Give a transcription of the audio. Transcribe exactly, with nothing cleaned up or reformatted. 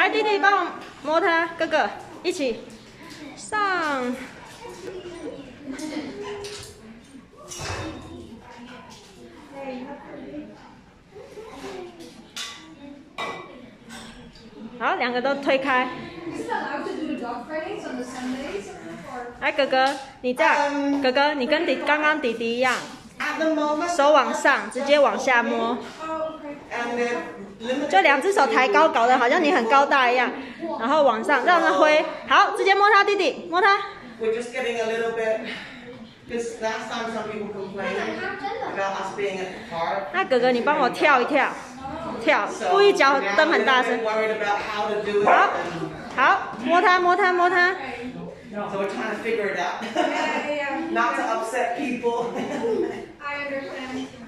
来，弟弟帮我摸它，哥哥一起上。好，两个都推开。来，哥哥，你这样，哥哥，你跟弟刚刚弟弟一样，手往上，直接往下摸，就两只手抬高，搞得好像你很高大一样，然后往上让它挥。好，直接摸它，弟弟，摸它。那哥哥，你帮我跳一跳。跳，故意脚蹬很大声。好，好，摸它，摸它，摸它。 So we're trying to figure it out, not to upset people. I understand.